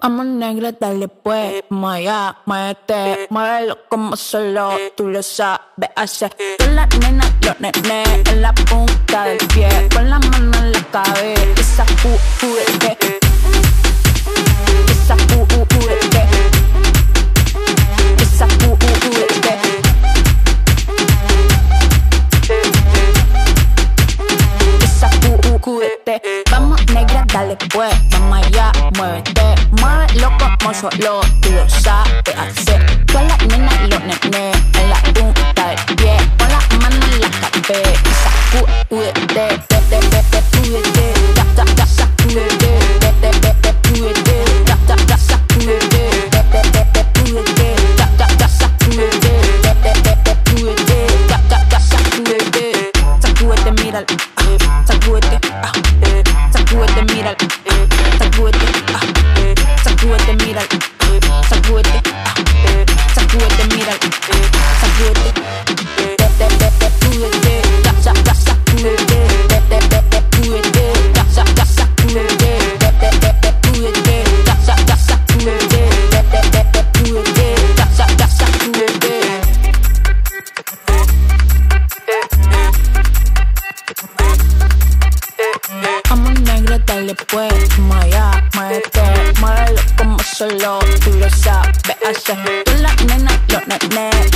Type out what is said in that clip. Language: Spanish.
Vamos negra, dale pues, maya, muévete, muévelo como solo tú lo sabes hacer. Con la nena, los nenes en la punta del pie, con la mano en la cabeza, juguete. Esa juguete. Esa juguete. Esa juguete. Vamos negra, dale pues, vamos allá, muévete, muévelo como solo tú lo sabes hacer. Con la nena y los nenes en la punta del pie, con la mano en la cabeza, juguete, juguete, dale pues, maya, muévete, muévelo como solo tú lo sabes hacer. Con la nena y los nenes